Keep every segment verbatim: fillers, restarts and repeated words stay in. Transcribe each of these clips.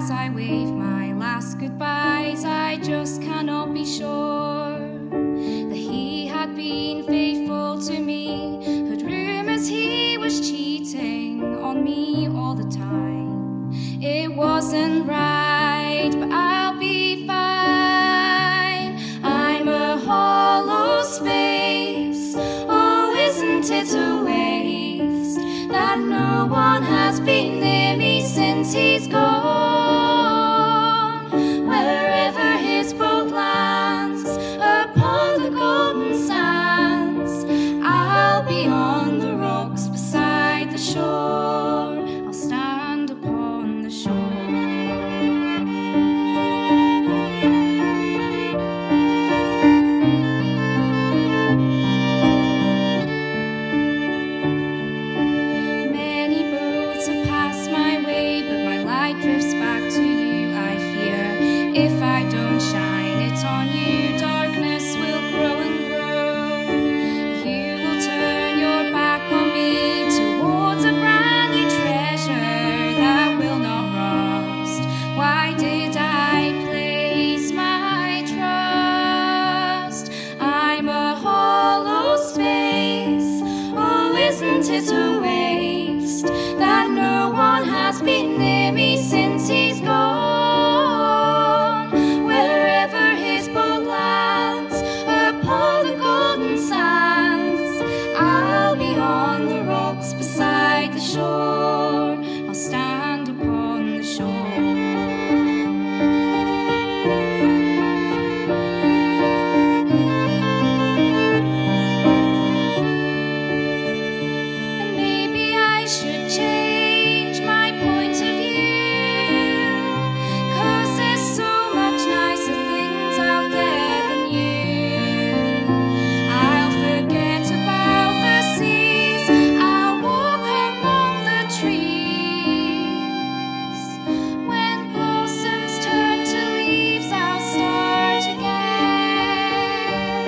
as I wave my last goodbyes, I just cannot be sure that he had been faithful to me. Heard rumours he was cheating on me all the time. It wasn't right, but I'll be fine. I'm a hollow space. Oh, isn't it a waste that no one has been near me since he's gone? Wherever his boat lands upon the golden sands, I'll be on the rocks beside the shore. I'll stand upon the shore. Many boats have passed my way, but my light drifts back to you, I fear. If I don't shine it on you, darkness will grow and grow. You will turn your back on me towards a brand new treasure that will not rust. Why did I place my trust? I'm a hollow space. Oh, isn't it a waste that no one has been near me since he's gone? Wherever his boat lands upon the golden sands, I'll be on the rocks beside the shore. I'll stand upon the shore. And maybe I should change my point of view, 'cause there's so much nicer things out there than you. I'll forget about the seas, I'll walk among the trees. When blossoms turn to leaves, I'll start again.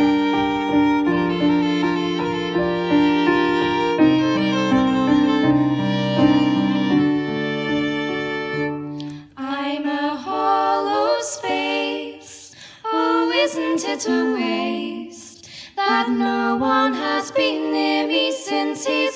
I'm a hollow space. Oh, isn't it a waste that no one has been near me since he's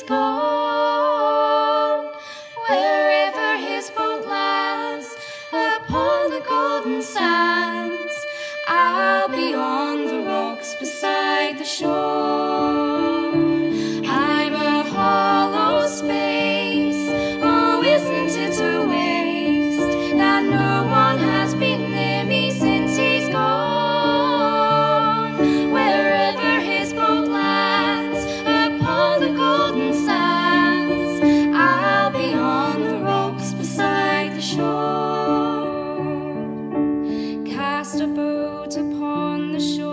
gone? Wherever his boat lands upon the golden sands, I'll be on the rocks beside the shore. I'm a hollow space. Oh, isn't it a waste that no one has been near me since he's gone? Wherever his boat lands upon the golden sands, I'll be on the rocks beside the shore. Cast a boat upon the shore.